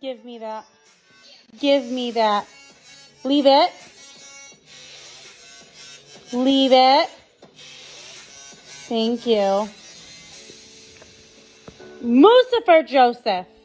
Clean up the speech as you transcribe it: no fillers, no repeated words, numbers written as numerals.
Give me that. Give me that. Leave it. Leave it. Thank you. Mustafa Joseph.